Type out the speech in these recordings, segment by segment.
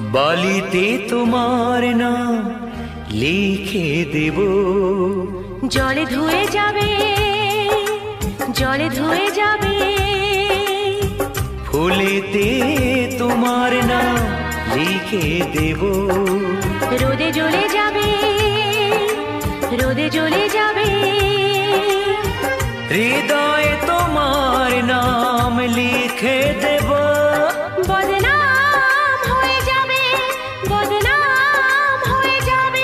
বালিতে তোমার নাম লিখে দেব, জলে ধুয়ে যাবে, জলে ধুয়ে যাবে। ফুলেতে তোমার নাম লিখে দেব, রোদে জ্বলে যাবে, রোদে জ্বলে যাবে। হৃদয়ে তোমার নাম লিখে দেব, বদনাম হয়ে যাবে, বদনাম হয়ে যাবে।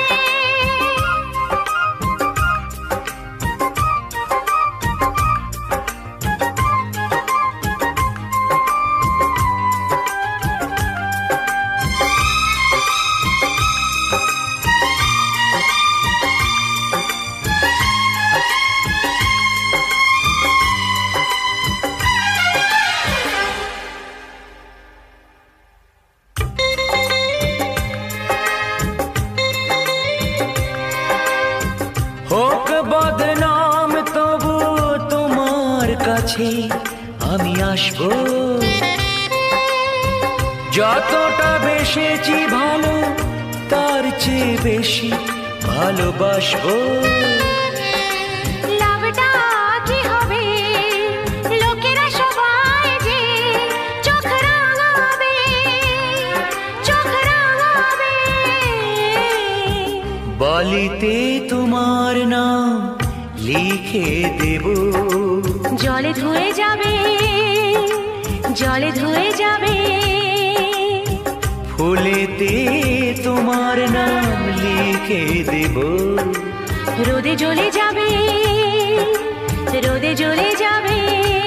হোক বদনাম তবু তোমার কাছে আমি আসবো। যতটা বেসেছি ভালো তার চেয়ে বেশি ভালোবাসবো। লাভটা কি হবে, লোকেরা সবাই যে চোখ রাঙাবে, চোখ রাঙাবে। বালিতে তোমার নাম লিখে দেব, জলে ধুয়ে যাবে, জলে ধুয়ে যাবে। ফুলেতে তোমার নাম লিখে দেব, রোদে জ্বলে যাবে, রোদে জ্বলে যাবে।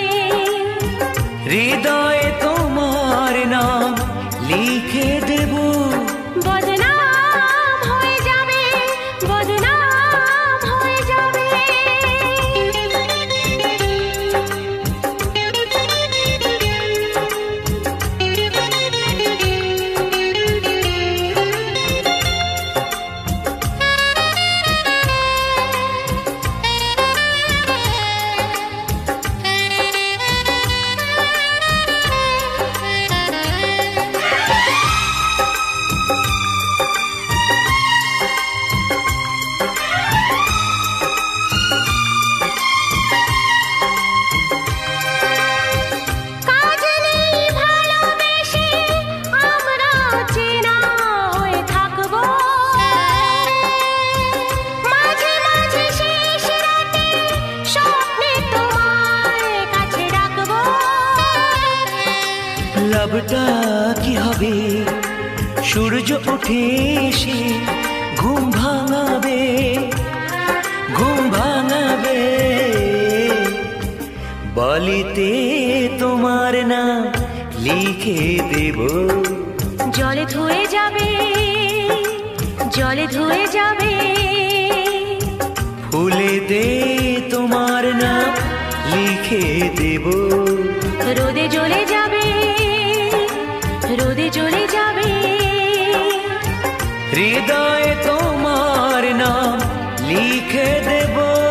হৃদয়ে তোমার নাম লিখে দেব, বদনাম হয়ে যাবে, বদনাম হয়ে যাবে। কাজ নেই ভালোবেসে আমরা চেনা হয়ে থাকবো, মাঝে মাঝে শেষ রাতে স্বপ্নে তোমার কাছে রাখবো। লাভটা কি হবে, সূর্য উঠে এসে ঘুম ভাঙাবে, ঘুম ভাঙাবে। বালিতে তোমার নাম লিখে দেব, জলে ধুয়ে যাবে, জলে ধুয়ে যাবে। ফুলেতে তোমার নাম লিখে দেব, রোদে জ্বলে যাবে, রোদে জ্বলে যাবে। হৃদয়ে তোমার নাম লিখে দেব,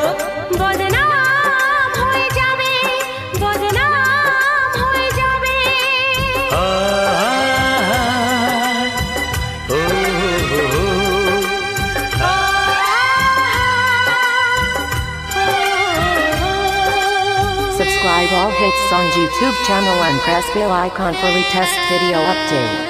বদনাম হয়ে যাবে, বদনাম হয়ে যাবে। আ, ও, Subscribe all hits on YouTube channel and press bell icon for latest video update.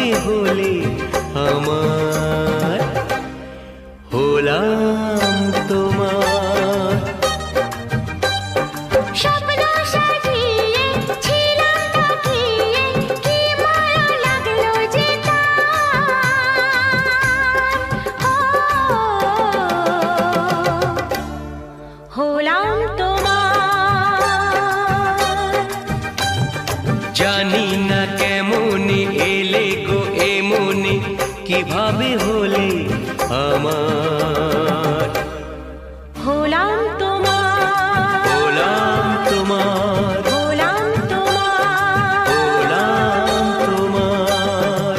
কিভাবে হলে আমার, হলাম তোমার। স্বপ্ন সাজিয়ে ছিলাম তাকিয়ে, কি মায়া লাগলো যে তার। হলাম তোমার। জানি না কেমনে এলে গো এমনে, কিভাবে হলে আমার, হলাম তোমার। হলাম তোমার, হলাম তোমার। হলাম তোমার।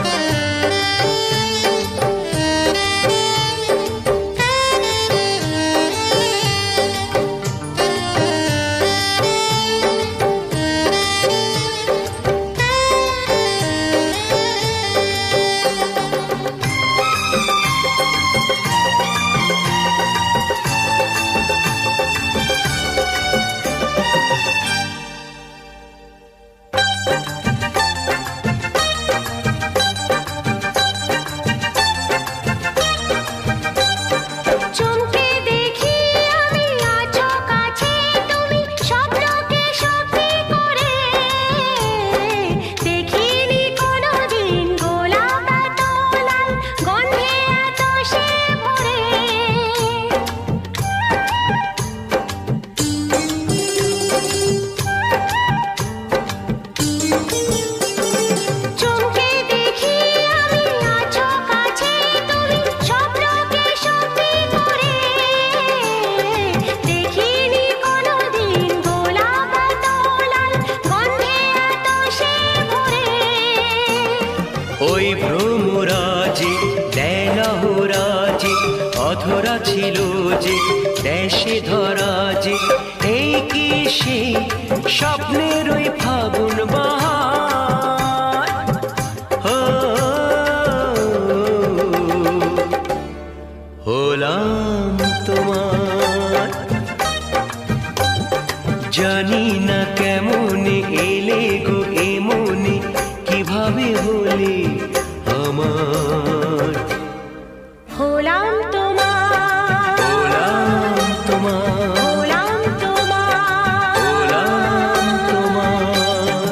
চমকে দেখি আমি আছো কাছে তুমি, স্বপ্নকে সত্যি করে। দেখিনি কোনোদিন গোলাপ এত লাল, গন্ধে এত সে ভরে। চমকে দেখি আমি আছো কাছে তুমি, স্বপ্নকে সত্যি করে। দেখিনি কোনোদিন গোলাপ এত লাল, গন্ধে এত সে ভরে। ওই ভ্রমরাজে দেলহরাজে অধরা ছিল যে দেশে ধরা যে, এই কি সেই স্বপ্নের ওই ফাগুন বাহার। হো, হলাম তোমার। জানি না কেমনে এলে গো এমনে, কিভাবে হলে আমার, হলাম তোমার। হলাম তোমার, হলাম তোমার। হলাম তোমার।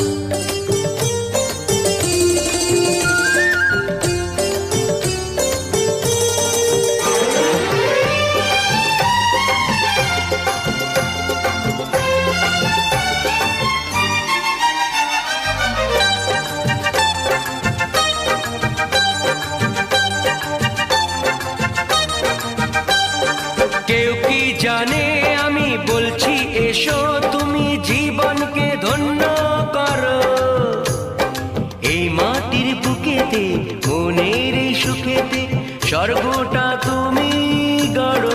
কেউ কি জানে আমি বলছি এসো, তুমি জীবনকে ধন্য করো। এই মাটির বুকেতে মনের এই সুখেতে স্বর্গটা তুমি গড়ো।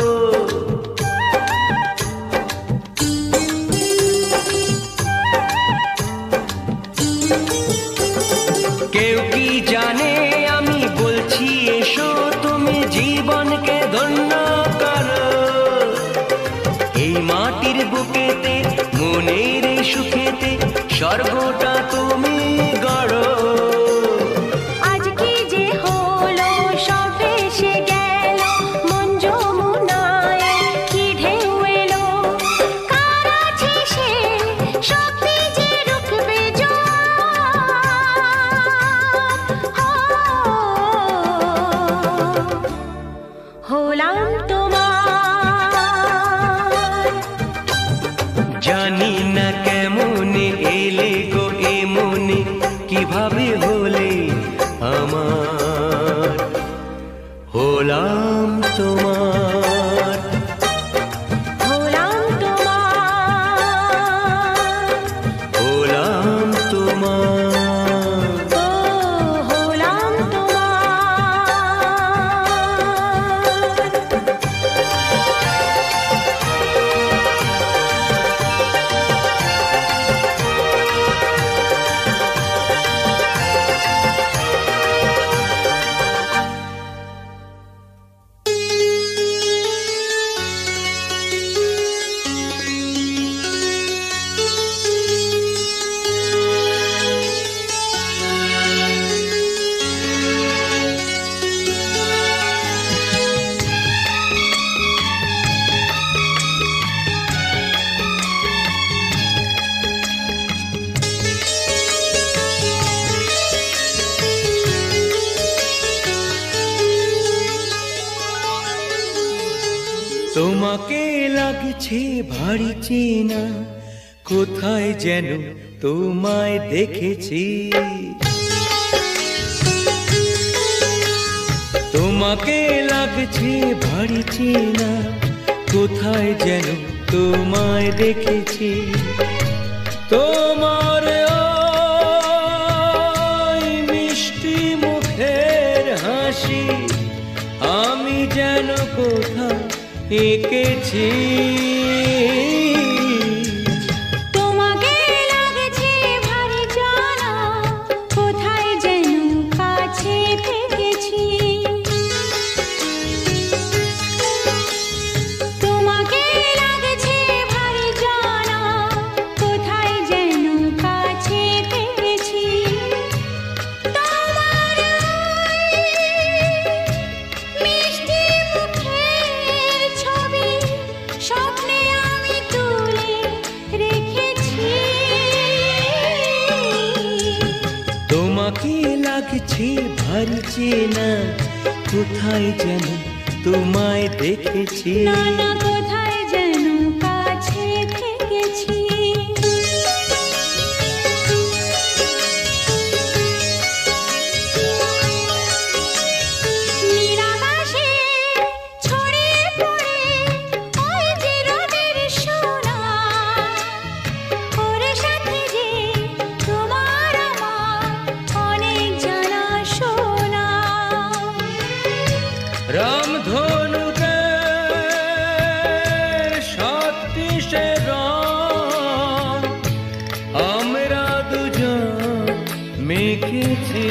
কেউ কি জানে আমি বলছি এসো, তুমি জীবনকে ধন্য করো। এই মাটির বুকেতে মনের এই সুখেতে স্বর্গটা তুমি গড়ো। আজ কি যে হলো সব ভেসে গেল, মন যমুনায় কি ঢেউ এলো। কার আছে সে শক্তি যে রুখবে জোয়ার। হলাম তোমার। জানি না কেমনে এলে গো এমনে, কিভাবে হলে আমার, হলাম তোমার। হলাম তোমার। হলাম তোমার। ও হলাম তোমার। তোমাকে লাগছে ভারী চেনা, কোথায় যেন তোমায় দেখেছি। তোমাকে লাগছে ভারী চেনা, কোথায় যেন তোমায় দেখেছি। তোমার ওই মিষ্টি মুখের হাসি আমি যেন কোথাও এঁকেছি। তোমাকে লাগছে ভারী জানা, কোথায় যেন কাছে থেকেছি। তোমাকে লাগছে ভারী জানা, কোথায় যেন কাছে থেকেছি। তোমার মিষ্টি মুখের ছবি স্বপ্নে আমি তুলে রেখেছি। তোমাকে লাগছে ভারী চেনা, কোথায় যেন তোমায় দেখেছি। নানা কোথায় যেন কাছে থেকেছি। নীলাকাশে ছড়িয়ে পড়ে ওই যে রোদের সোনা, ওর সাথে যে তোমার আমার অনেক জানা শোনা। রামধনুকের সাতটিশে রং আমরা দুজন মেখেছি।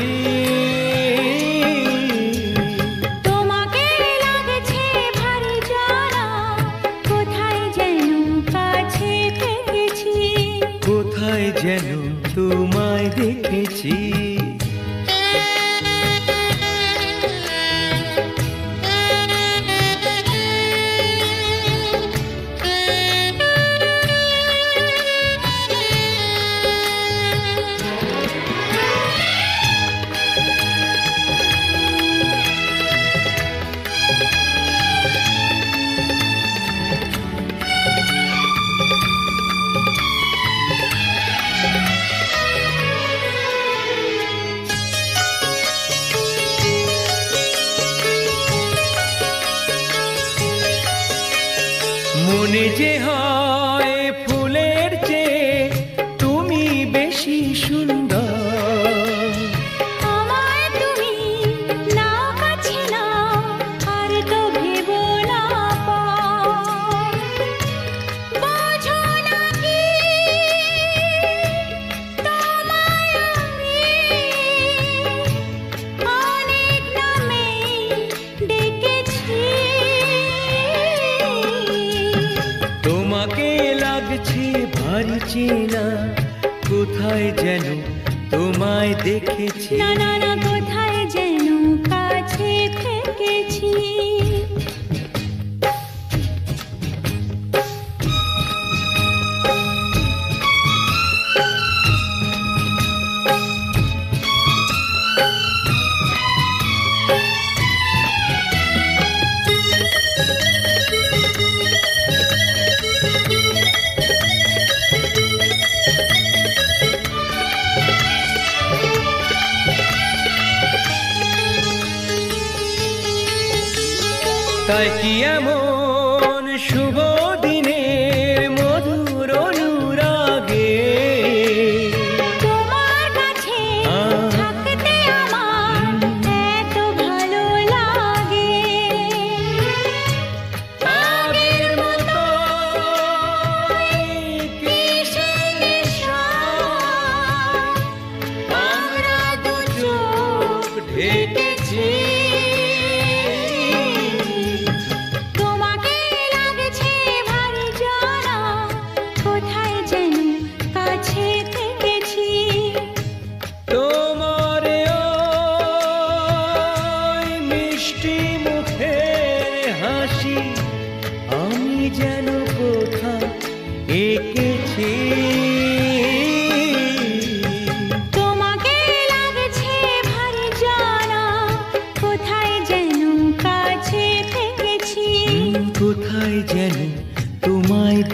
তোমাকে লাগছে ভারী জানা, কোথায় যেন কাছে থেকেছি। কোথায় যেন তোমায় দেখেছি। মনে যে হয় ফুলের চেয়ে তুমি বেশি সুন্দর। আমায় তুমি নাও কাছে নাও, আর তো ভেবো না পর। বোঝো না কি তোমায় আমি অনেক নামে ডেকেছি। তোমাকে লাগছে ভারী চেনা, কোথায় যেন তোমায় দেখেছি। না না না কোথায় যেন কাছে থেকেছি। তাই কি এমন শুভ দিনের মধুর অনুরাগে তোমার কাছে থাকতে আমার এত ভালো লাগে। আগের মতো কিসের নেশা, আমরা দু চোখ ঢেকেছি। তোমাকে লাগছে ভারী জানা, কোথায় যেন কাছে থেকেছি। তোমার ওই মিষ্টি মুখের হাসি আমি যেন কোথাও এঁকেছি। তোমাকে লাগছে ভারী জানা, কোথায় যেন কাছে থেকেছি। কোথায়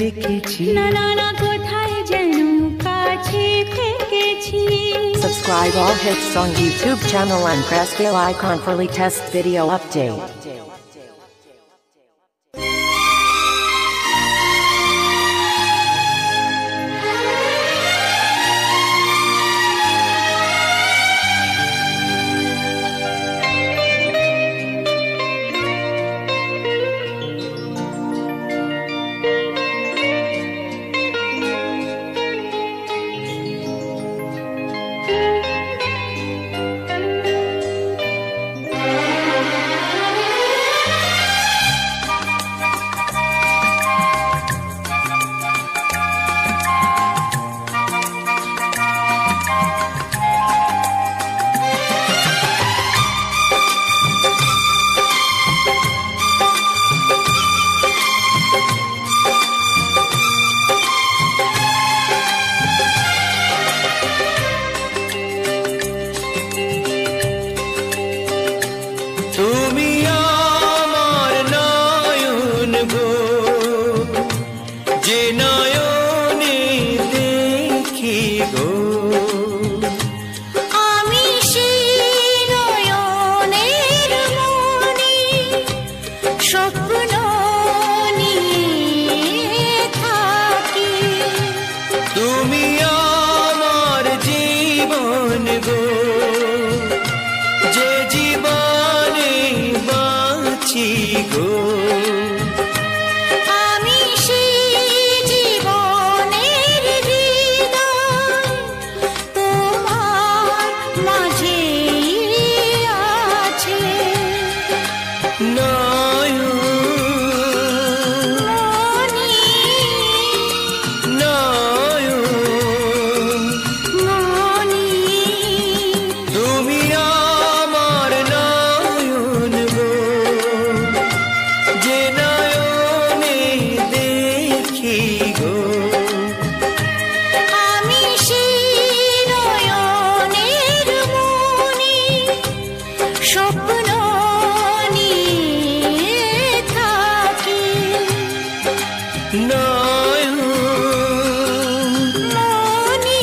দেখেছি না না না কোথায় যেন কাছে থেকেছি Subscribe all hits on YouTube channel and press bell icon for latest video update. তুমি আমার নয়ন গো যে নয়নে দেখি গো আমি সেই নয়নের মনি স্বপ্ন নিয়ে থাকি তুমি আমার জীবন গো যে জীবনে বাঁচি গো আমি সেই জীবনের হৃদয় তোমার মাঝে আছে নয়ন মনি নয়ন মনি তুমি আমার নয়ন গো যে নয়নে দেখি গো আমি সেই নয়নের মনি স্বপ্ন নিয়ে থাকি নয়ন মনি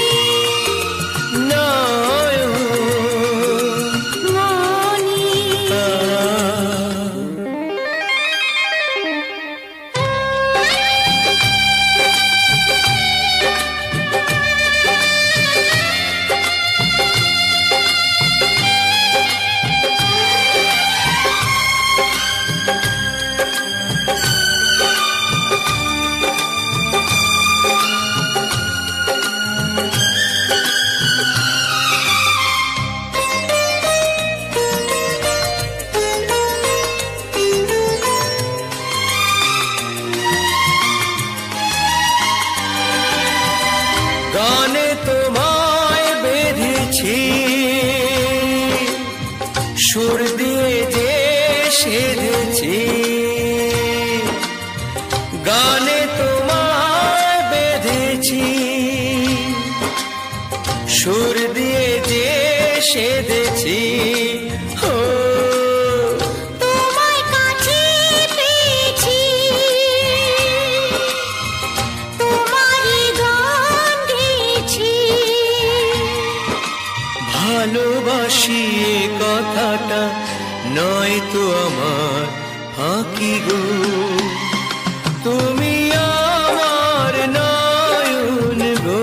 নয়ন মনি গানে তোমায় বেঁধেছি সুর দিয়ে যে সেধেছি গানে তোমায় বেঁধেছি সুর দিয়ে যে সেধেছি ও তোমায় কাছে পেয়েছি তোমারই গান গেয়েছি ভালোবাসি এ কথাটা নয় তো আমার ফাঁকি গো তুমি আমার নয়ন গো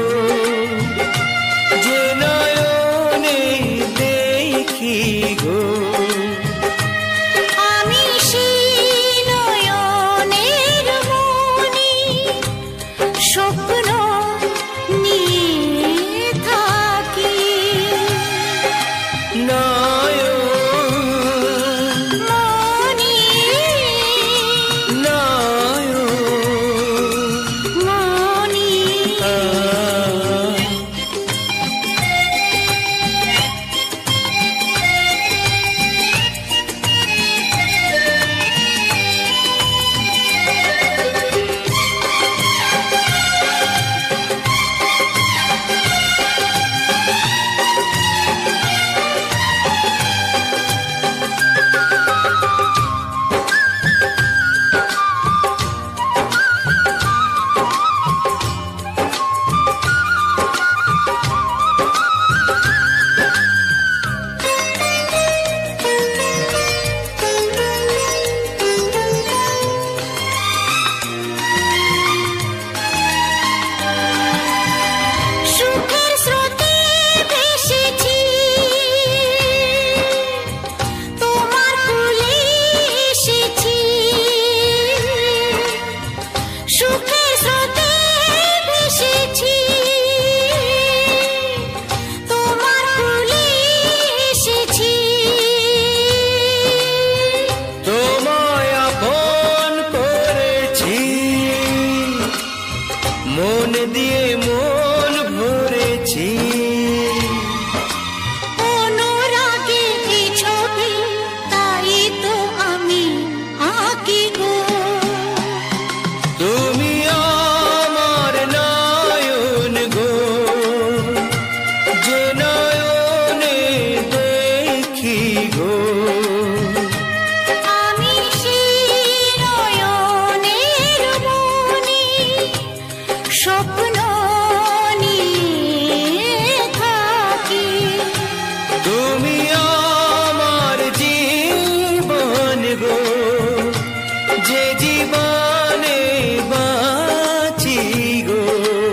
যে নয়নে দেখি গো আমি সেই নয়নের মনি স্বপ্ন নিয়ে থাকি নয়ন মনি গো যে জীবনে বাঁচি গো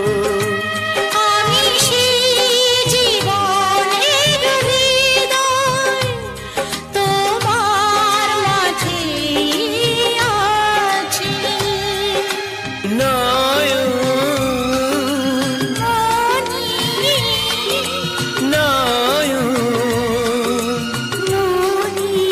আমি সেই জীবনের হৃদয় তোমার মাঝে আছি নয়ন মনি নয়ন মনি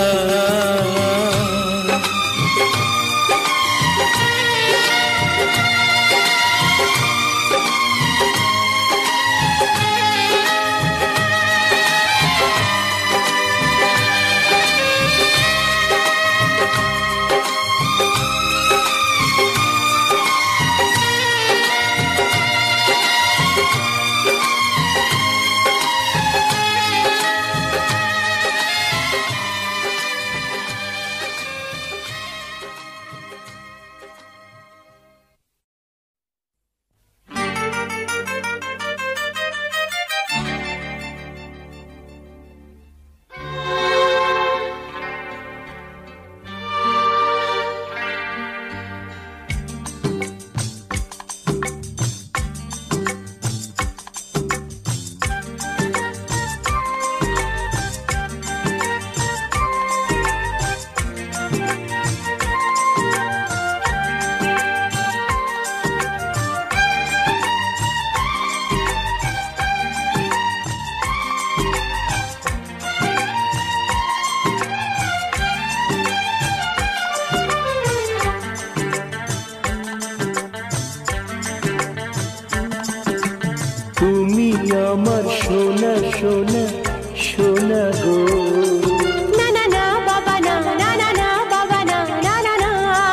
তুমি আমার সোনা সোনা সোনা গো না না না বাবা না না না না বাবা না না না না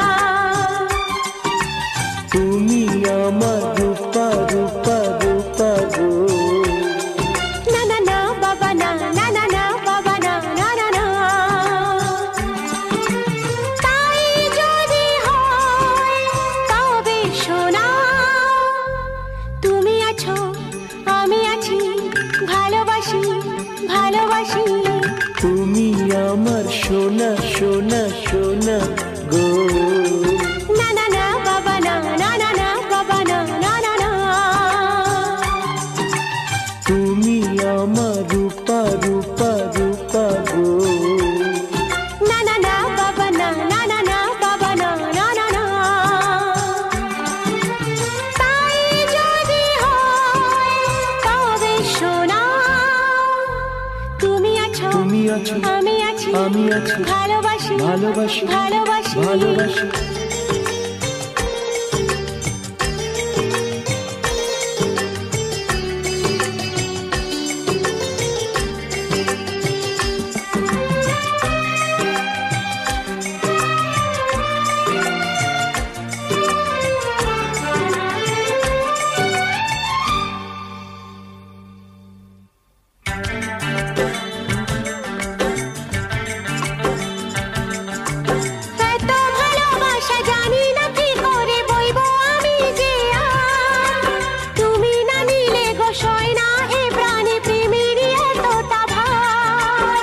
তুমি আমার রূপা রূপা রূপা গো না না না বাবা না না না না বাবা না না না না তাই যদি হয় তবে শোনা তুমি আছো আমি আছি ভালোবাসি ভালোবাসি তুমি আমার সোনা সোনা সোনা গো না না না বাবা না না না না বাবা না না না না তুমি আমার রূপা রূপা রূপা গো না না না বাবা না না না না বাবা না না না না তাই যদি হয় তবে শোনা তুমি আছো তুমি আছো আমি আছি আমি আছি ভালোবাসি ভালোবাসি ভালোবাসি ভালোবাসি এত ভালোবাসা জানি না কি করে বইবো আমি যে আর তুমি না নিলে গো সয় না এ প্রাণে প্রেমের এতটা ভার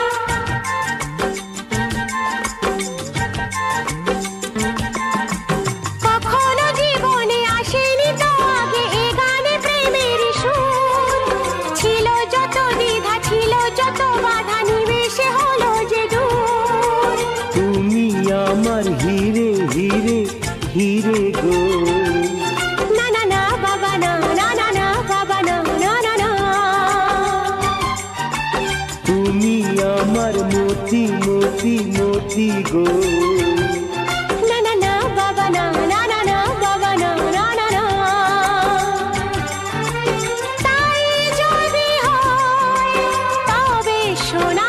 কখনো জীবনে আসেনি তো আগে এ গানে প্রেমের সুর ছিল যত দ্বিধা ছিল যত বাধা নিমেষে হলো যে দূর তুমি আমার হিরে হিরে হিরে গো না না না বাবা না না না না বাবা না না না না তুমি আমার মতি মতি মতি গো না না না বাবা না না না না বাবা না না না না তাই যদি হয় তবে শোনা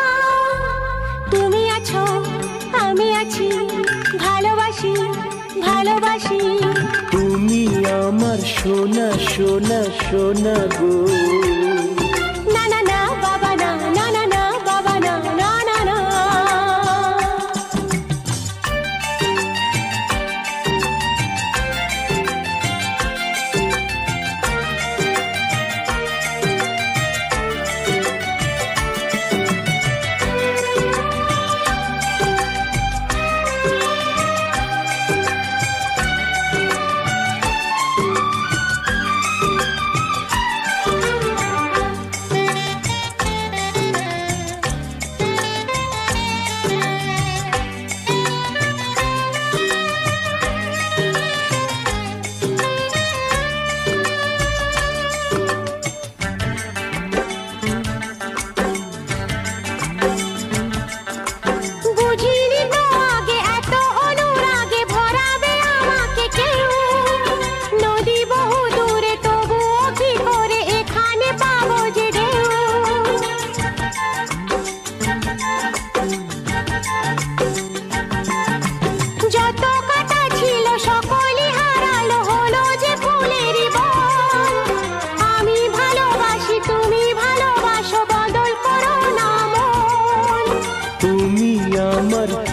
তুমি আছো আমি আছি ভালোবাসি ভালোবাসি তুমি আমার সোনা সোনা সোনা গো না না না বাবা না না না না বাবা না না না না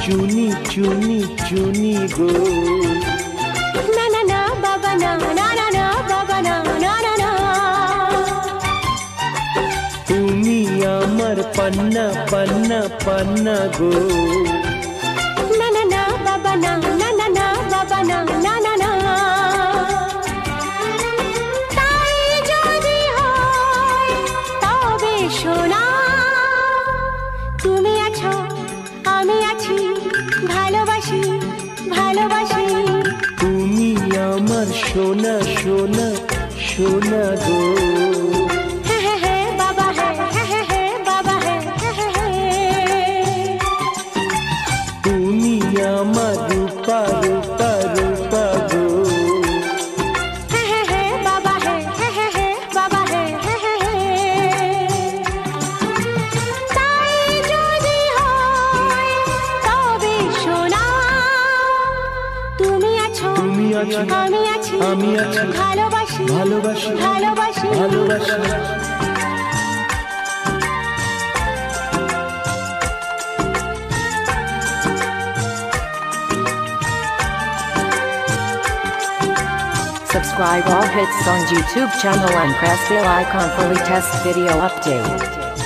চুনি চুনি চুনি গো না না না বাবা না না না না বাবা না না না না তুমি আমার পান্না পান্না পান্না গো না না না বাবা না না না না বাবা না না না না তাই যদি হয় তবে শোনা তুমি আছো আমি আছি ভালোবাসি ভালোবাসি তুমি আমার সোনা সোনা সোনা গো হে হে হে বাবা হে হে হে বাবা হে হে হে তুমি আমার রূপা রূপা রূপা গো হে হে হে বাবা হে হে হে বাবা হে হে হে তাই যদি হয় তবে শোনা তুমি আছো তুমি আছো আমি আছি আমি আছি ভালোবাসি ভালোবাসি ভালোবাসি ভালোবাসি Subscribe all hits songs YouTube channel and press bell icon for latest video update.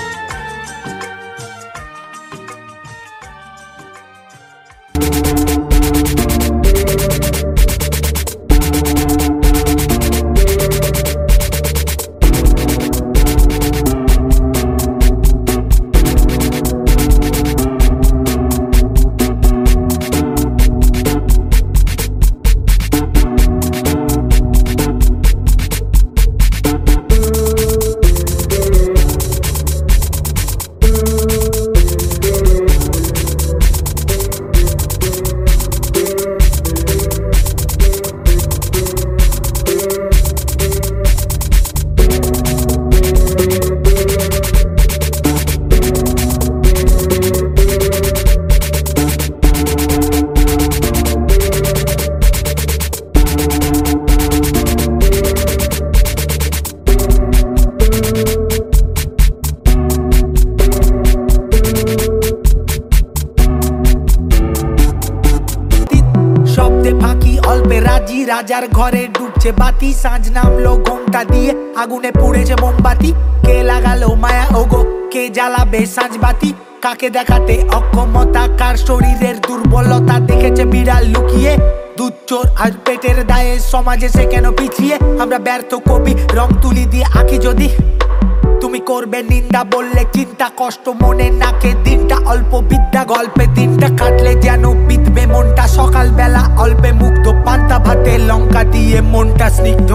রাজার ঘরে ডুবছে বাতি সাঁঝ নামলো ঘোমটা দিয়ে আগুনে পুড়েছে মোমবাতি কে লাগালো মায়া ওগো কে জ্বালাবে সাঁঝ বাতি কাকে দেখাতে অক্ষমতা কার শরীরের দুর্বলতা দেখেছে বিড়াল লুকিয়ে দুধ চোর আর পেটের দায়ে সমাজে সে কেন পিছিয়ে আমরা ব্যর্থ কবি রং তুলি দিয়ে আঁকি যদি তুমি করবে নিন্দা বললে চিন্তা কষ্ট মনে নাকে দিনটা অল্প বিদ্যা গল্পে দিনটা কাটলে যেন বিধবে মনটা সকাল বেলা অল্পে মুগ্ধ পান্তা ভাতে লঙ্কা দিয়ে মনটা স্নিগ্ধ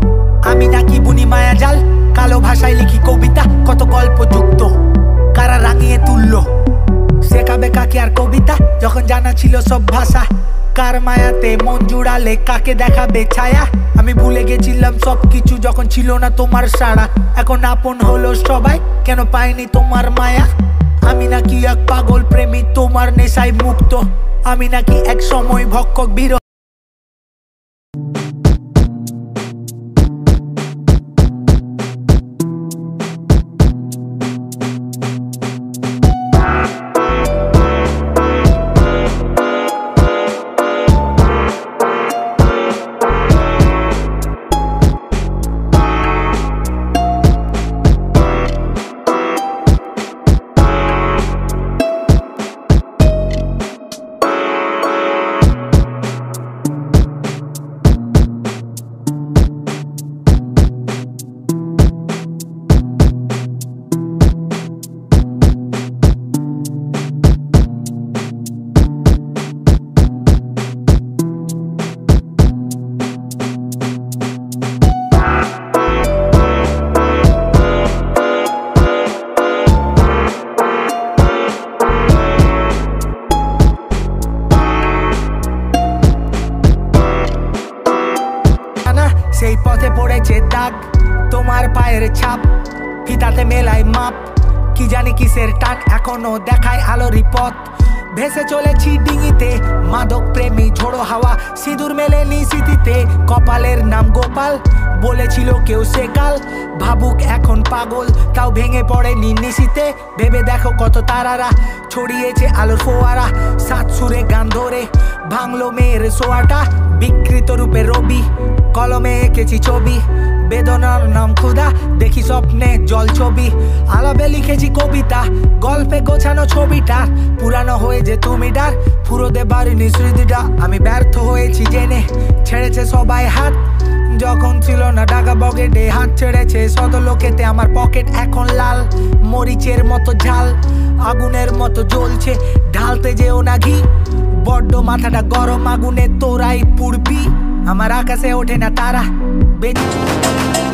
আমি নাকি বুনি মায়া জাল কালো ভাষায় লিখি কবিতা কত গল্প যুক্ত কারা রাঙিয়ে তুললো শেখাবে কাকে আর কবিতা যখন জানা ছিল সব ভাষা কার মায়াতে মন জুড়ালে কাকে দেখাবে ছায়া আমি ভুলে গেছিলাম সবকিছু যখন ছিল না তোমার সাড়া এখন আপন হলো সবাই কেন পাইনি তোমার মায়া আমি নাকি এক পাগল প্রেমী তোমার নেশায় মুক্ত আমি নাকি এক সময় ভক্ষক বীর সেই পথে পড়েছে দাগ তোমার পায়ের ছাপ ফিতাতে মেলায় মাপ কি জানি কিসের টান এখনো দেখায় আলোরই পথ ভেসে চলেছি ডিঙিতে মাদক প্রেমী ঝোড়ো হাওয়া সিঁদুর মেলেনি স্মৃতিতে কপালের নাম গোপাল বলেছিল কেউ সে কাল ভাবুক এখন পাগল তাও ভেঙে পড়েনি নিশিতে ভেবে দেখো কত তারারা ছড়িয়েছে আলোর ফোয়ারা 7 বাংলো মেয়ের সোয়াটা বিকৃত রূপে রবি কলমে এঁকেছি ছবি বেদনার নাম ক্ষুধা দেখি স্বপ্নে জল ছবি আলাপে লিখেছি কবিতা গল্পে গোছানো ছবিটা পুরানো হয়ে যে তুমি ডার ফুরোতে পারিনি স্মৃতিটা আমি ব্যর্থ হয়েছি জেনে ছেড়েছে সবাই হাত যখন ছিল না টাকা পকেটে হাত ছেড়েছে শত লোকেতে আমার পকেট এখন লাল মরিচের মতো ঝাল আগুনের মতো জ্বলছে ঢালতে যেও না ঘি বড্ড মাথাটা গরম আগুনে তোরাই পুড়বি আমার আকাশে ওঠে না তারা বেঁচে